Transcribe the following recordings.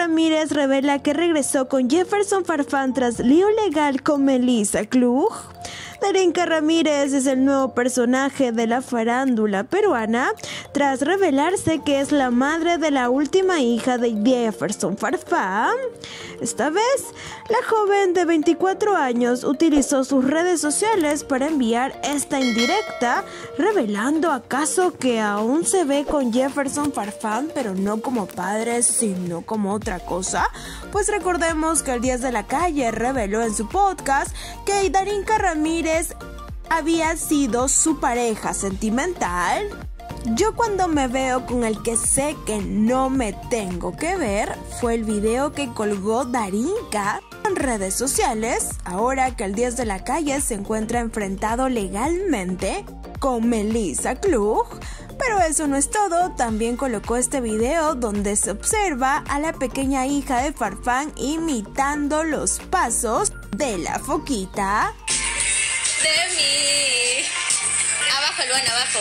Ramírez revela que regresó con Jefferson Farfán tras lío legal con Melissa Klug. Darinka Ramírez es el nuevo personaje de la farándula peruana tras revelarse que es la madre de la última hija de Jefferson Farfán. Esta vez, la joven de 24 años utilizó sus redes sociales para enviar esta indirecta, revelando acaso que aún se ve con Jefferson Farfán, pero no como padre, sino como otra cosa. Pues recordemos que el 10 de la Calle reveló en su podcast que Darinka Ramírez había sido su pareja sentimental. Yo cuando me veo con el que sé que no me tengo que ver fue el video que colgó Darinka en redes sociales, ahora que el 10 de la Calle se encuentra enfrentado legalmente con Melissa Klug. Pero eso no es todo, también colocó este video donde se observa a la pequeña hija de Farfán imitando los pasos de la foquita. Demi. Abajo, Luan, abajo.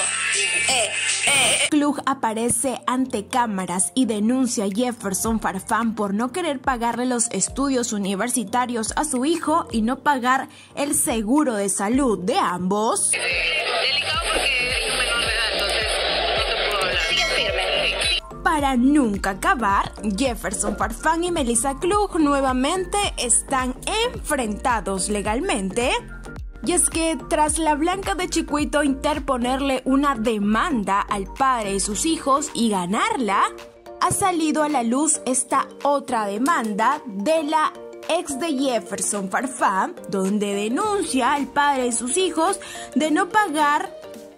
Klug aparece ante cámaras y denuncia a Jefferson Farfán por no querer pagarle los estudios universitarios a su hijo y no pagar el seguro de salud de ambos. Delicado porque es un menor de edad, entonces no te puedo hablar. Sigue firme. Para nunca acabar, Jefferson Farfán y Melissa Klug nuevamente están enfrentados legalmente. Y es que tras la Blanca de Chicuito interponerle una demanda al padre y sus hijos y ganarla, ha salido a la luz esta otra demanda de la ex de Jefferson Farfán, donde denuncia al padre y sus hijos de no pagar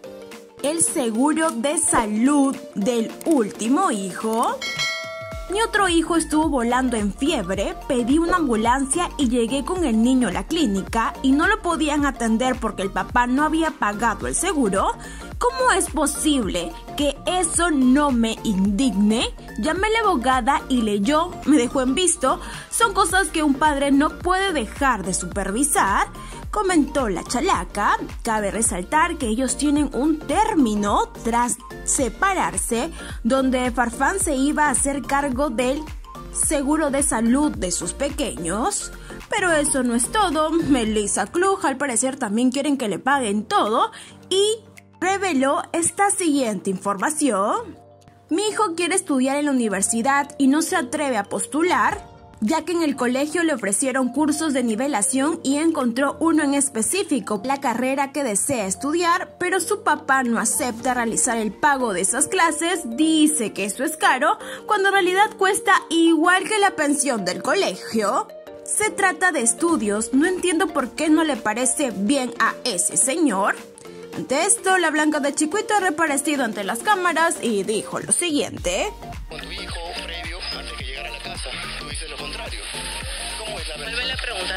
el seguro de salud del último hijo. Mi otro hijo estuvo volando en fiebre, pedí una ambulancia y llegué con el niño a la clínica y no lo podían atender porque el papá no había pagado el seguro. ¿Cómo es posible que eso no me indigne? Llamé a la abogada y leyó, me dejó en visto. Son cosas que un padre no puede dejar de supervisar, comentó la chalaca. Cabe resaltar que ellos tienen un término tras separarse, donde Farfán se iba a hacer cargo del seguro de salud de sus pequeños. Pero eso no es todo. Melissa Klug al parecer también quieren que le paguen todo y reveló esta siguiente información. Mi hijo quiere estudiar en la universidad y no se atreve a postular, ya que en el colegio le ofrecieron cursos de nivelación y encontró uno en específico, la carrera que desea estudiar, pero su papá no acepta realizar el pago de esas clases, dice que eso es caro, cuando en realidad cuesta igual que la pensión del colegio. Se trata de estudios, no entiendo por qué no le parece bien a ese señor. Ante esto, la Blanca de Chicuito ha reaparecido ante las cámaras y dijo lo siguiente. Con tu hijo previo, antes que llegara a la casa, tú dices lo contrario. ¿Cómo es la verdad? Vuelve la pregunta.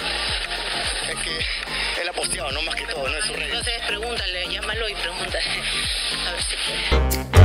Es que él ha posteado, no más que todo, no es su red. Entonces pregúntale, llámalo y pregúntale. A ver si quiere.